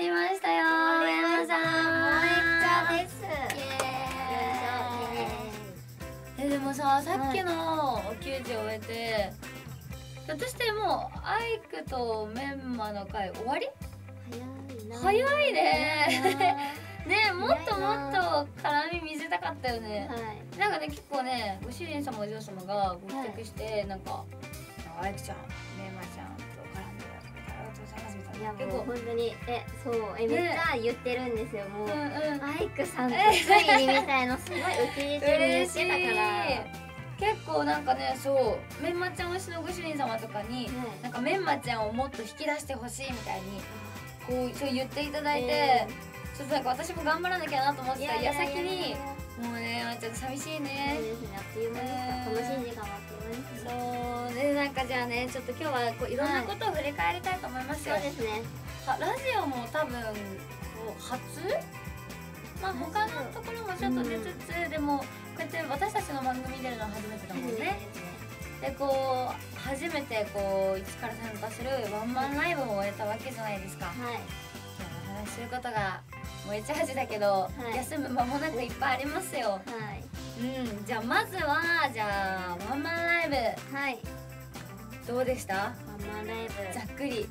りましたよ、上山さん。 萌茶です。 でもさ、さっきのお給仕を終えて、ひょっとしてもうアイクとメンマの回終わり？早いね。ね、もっともっと絡み見せたかったよね。なんかね、結構ね、ご主人様お嬢様がご帰宅して、なんかアイクちゃん、メンマちゃんと絡んでありがとうございますみたいな。 いやもう本当にそうめっちゃ言ってるんですよ。もうアイクさんとついにみたいのすごい受け入れてる言ってたから。 結構なんかね、そうメンマちゃん推しのご主人様とかに、なんかメンマちゃんをもっと引き出してほしいみたいにこうそう言っていただいて、ちょっとなんか私も頑張らなきゃなと思ってた矢先に、もうね、ちょっと寂しいね。 そうですね、あっという間でした。楽しい時間はあっという間でした。 そうで、なんかじゃあね、ちょっと今日はこういろんなことを振り返りたいと思いますよ。 そうですね。 ラジオも多分初、まあ他のところもちょっと出つつ、でもこうやって私たちの番組出るのは初めてだもんね。でこう初めてこう一から参加するワンマンライブを終えたわけじゃないですか。はい。今日お話しすることがめっちゃ恥だけど、休む間もなくいっぱいありますよ。はい。じゃあまずはワンマンライブ。はい。どうでした？ワンマンライブ。ざっくり。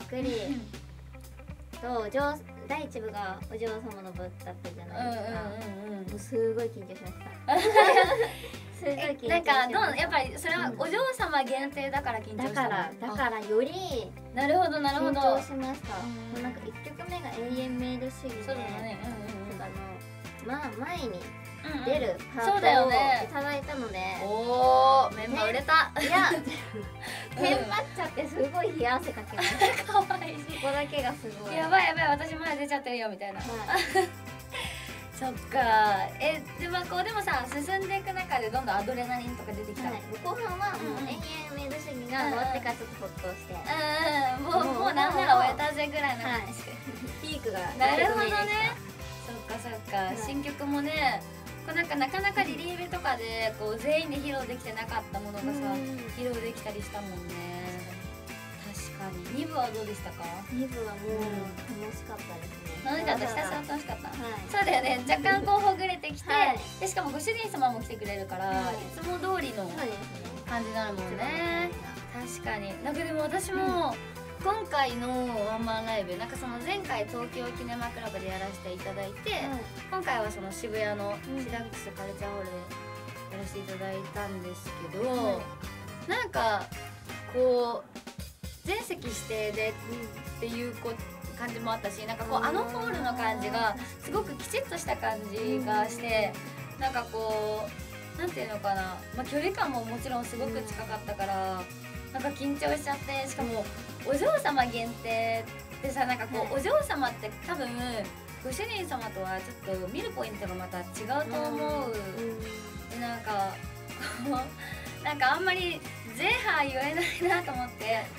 そう第1部がお嬢様の部だったじゃないですか。もうすごい緊張しました。すごい緊張しました。なんかやっぱりそれはお嬢様限定だから緊張したの。だからよりなるほどなるほど緊張しました。なんか1曲目が永遠メイド主義で、そうだね。まあ前に出るパートをいただいたので、おー、メンバー売れた。いやテンパっちゃってすごい冷や汗かけました。かわいい。そこだけがすごいやばいやばい、私前出ちゃってるよみたいな。そっか。でもこうでもさ、進んでいく中でどんどんアドレナリンとか出てきた。後半はもう永遠メイド主義が終わってからちょっとホッとして、もうなんなら終えたぜぐらいの感じ。ピークが。なるほどね。そっかそっか。新曲もね、なんかなかなかリリーベとかでこう全員で披露できてなかったものがさ、披露できたりしたもんね。確かに。2部はどうでしたか？2部はもう楽しかったですね。楽しかった、ひたすら楽しかった。そうだよね、若干こうほぐれてきて、でしかもご主人様も来てくれるから、いつも通りの感じになるもんね。確かに。なんかでも私も今回のワンマンライブ、なんかその前回東京キネマクラブでやらせていただいて、今回はその渋谷のシダックスカルチャーホールでやらせていただいたんですけど、なんかこう全席指定でっていう感じもあったし、なんかこうあのホールの感じがすごくきちっとした感じがして、なんかこうなんていうのかな、まあ距離感ももちろんすごく近かったから、なんか緊張しちゃって、しかもお嬢様限定ってさ、なんかこうお嬢様って多分ご主人様とはちょっと見るポイントがまた違うと思う。でなんかこうなんかあんまりゼーハー言えないなと思って。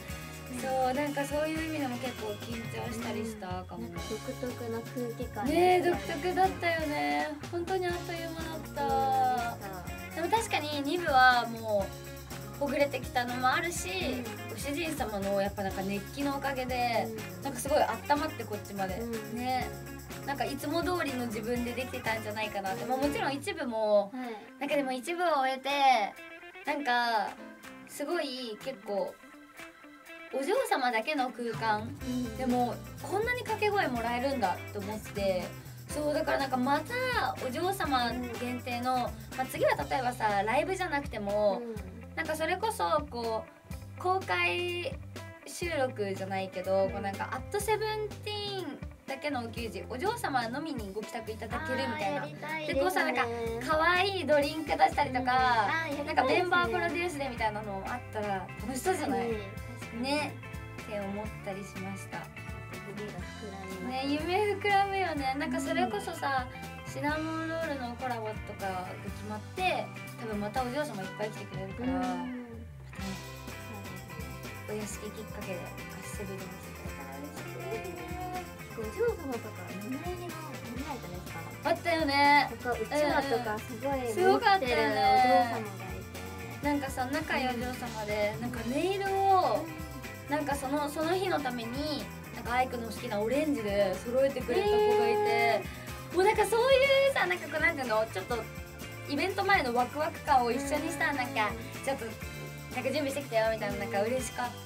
そう、なんかそういう意味でも結構緊張したりしたかも。独特な空気感ね。独特だったよね。本当にあっという間だった。でも確かに2部はもうほぐれてきたのもあるし、ご主人様のやっぱなんか熱気のおかげで、なんかすごい温まってこっちまでね、なんかいつも通りの自分でできてたんじゃないかなって。もちろん一部もなんかでも一部を終えてなんかすごい結構お嬢様だけの空間、でもこんなに掛け声もらえるんだと思って、そうだからなんかまたお嬢様限定の、次は例えばさライブじゃなくても、なんかそれこそこう公開収録じゃないけど、こうなんかアットセブンティーンだけのお給仕、お嬢様のみにご帰宅いただけるみたいな。でこうさ、なんか可愛いドリンク出したりとか、なんかメンバープロデュースでみたいなのあったら楽しそうじゃないねって思ったりしました。ね、夢膨らむよね。なんかそれこそさ、シナモンロールのコラボとかが決まって、多分またお嬢様いっぱい来てくれるから、お屋敷きっかけでセブでもお嬢様とか名前にも見られたですか？ あったよね。 うちわとかすごかったよね。 なんかさ、仲良いお嬢様でなんかネイルをなんかその日のためになんかアイクの好きなオレンジで揃えてくれた子がいて、もうなんかそういうさ、なんかこうなんていうの、ちょっとイベント前のワクワク感を一緒にした、なんかちょっとなんか準備してきたよみたいな、なんか嬉しかった。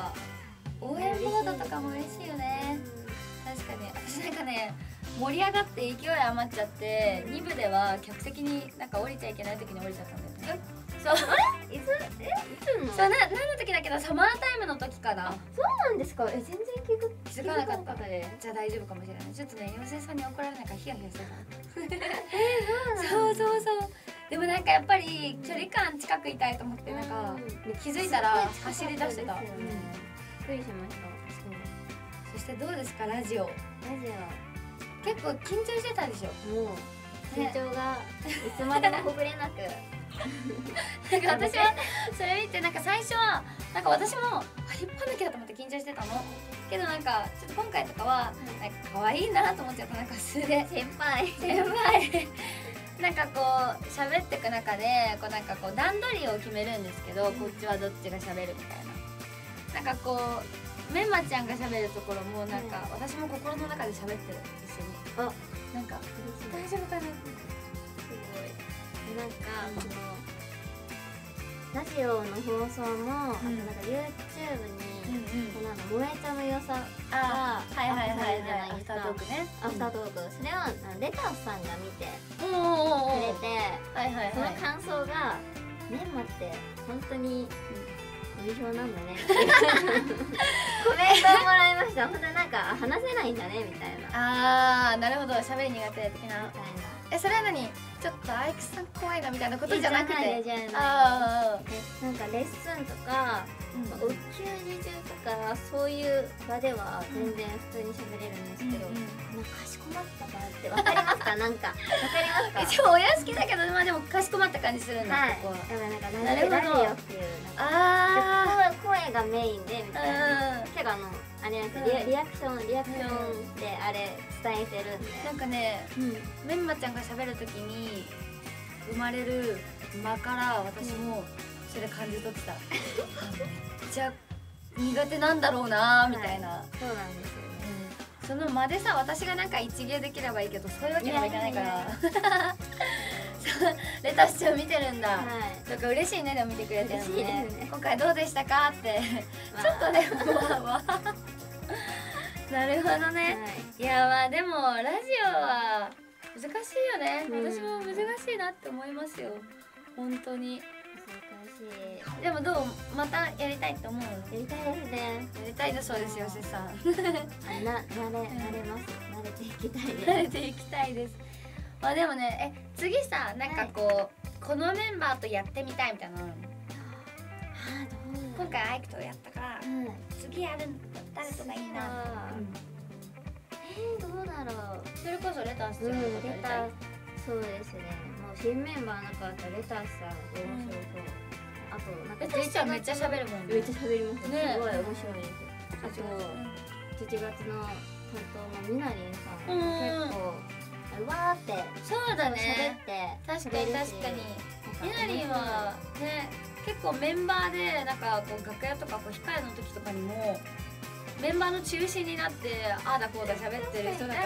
応援ボードとかも嬉しいよね。確かに私なんかね、盛り上がって勢い余っちゃって、2部では客席になんか降りちゃいけない時に降りちゃったんだよね。そう、 あれいつのそう、何の時だけど、サマータイムの時かな。 そうなんですか。全然気づかなかったで、じゃあ大丈夫かもしれない。ちょっとね、妖精さんに怒られないからヒヤヒヤしてた。そうそうそう。でもなんかやっぱり距離感近くいたいと思って、なんか気づいたら走り出してた。 びっくりしました。 そしてどうですか、ラジオ。結構緊張してたでしょ。 もう緊張がいつまでもほぐれなく。 なんか私はそれ見て、なんか最初はなんか私も引っ張んなきゃと思って緊張してたのけど、なんかちょっと今回とかはなんか可愛いなと思っちゃった。なんか素で先輩なんかこう喋ってく中で、こうなんかこう段取りを決めるんですけど、こっちはどっちが喋るみたいな。なんかこうメンマちゃんが喋るところもなんか私も心の中で喋ってる、一緒に。あ、なんか大丈夫かな。すごい。 なんかこのラジオの放送も、あとなんか YouTube にこの萌えちゃんの良さがアップされるじゃないですか。アフタートークね。アフタートーク。それをレタスさんが見てくれて、その感想がメンマって本当にコミュ障なんだねってコメントをもらいました。本当になんか話せないんだねみたいな。 ああ、なるほど。喋り苦手的な。それは何？ちょっとアイクさん怖いなみたいなことじゃなくて、なんかレッスンとか、お給仕中とかそういう場では全然普通に喋れるんですけど、なんかかしこまった場ってわかりますか？なんかわかりますか？ 一応お屋敷だけど、まあでもかしこまった感じするんだ。ここは。 だからなんかラジオっていう声がメインでみたいな。結構あれなんですよ、リアクションであれ伝えてるんで、 なんかね、メンマちゃんが喋るときに生まれる間から私もそれ感じ取ってた。めっちゃ苦手なんだろうなみたいな。 そうなんですよね。 その間でさ、私がなんか一芸できればいいけど、そういうわけにはいかないから。レタスちゃん見てるんだ。なんか嬉しいね、でも見てくれてるのね。今回どうでしたかってちょっとね、なるほどね。いや、まあでもラジオは難しいよね。私も難しいなって思いますよ、本当に。難しい。でもどう、またやりたいって思う？やりたいですね。 やりたいだそうですよ、せさん。 慣れます。慣れていきたいです。 慣れていきたいです。まあでもね、次さ、なんかこう、このメンバーとやってみたいみたいなの。今回アイクとやったから、次やる誰とかいいな。 どうだろう。 それこそレタスちゃんとかやりたい。 そうですね。もう新メンバーなかったらレタスさん面白そう。あとなんかレタスちゃんめっちゃ喋るもんね。 めっちゃ喋りますね。すごい面白いです。あと7月の担当のみなりんさん結構わーってそうだね。 喋って確かに確かに。みなりんはね、結構メンバーでなんかこう楽屋とかこう控えの時とかにもメンバーの中心になってああだこうだ喋ってる人だから、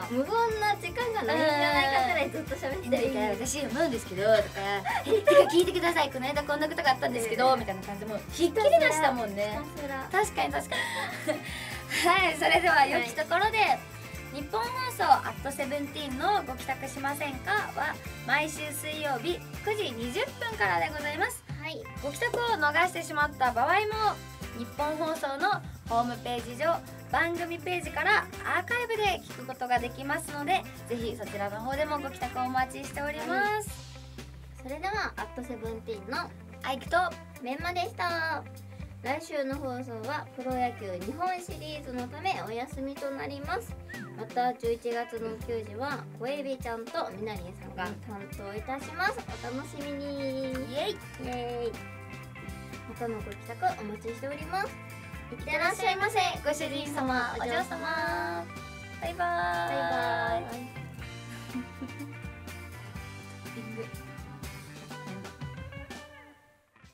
無言な時間がないんじゃないかくらいずっと喋ってる。 私思うんですけどとか「てか聞いてください、この間こんなことがあったんですけど」みたいな感じでもひっきり出したもんね。確かに確かに。はい、それでは良きところで、日本放送@17のご帰宅しませんかは毎週水曜日9時20分からでございます。はい、ご帰宅を逃してしまった場合も日本放送のホームページ上番組ページからアーカイブで聞くことができますので、ぜひそちらの方でもご帰宅をお待ちしております。 それでは@17のアイクとメンマでした。来週の放送はプロ野球日本シリーズのためお休みとなります。また11月の9時は小エビちゃんとみなりんさんが担当いたします。お楽しみに。イエイイエイ。またのご帰宅お待ちしております。いってらっしゃいませ、ご主人様、お嬢様。バイバーイ。バイバーイ。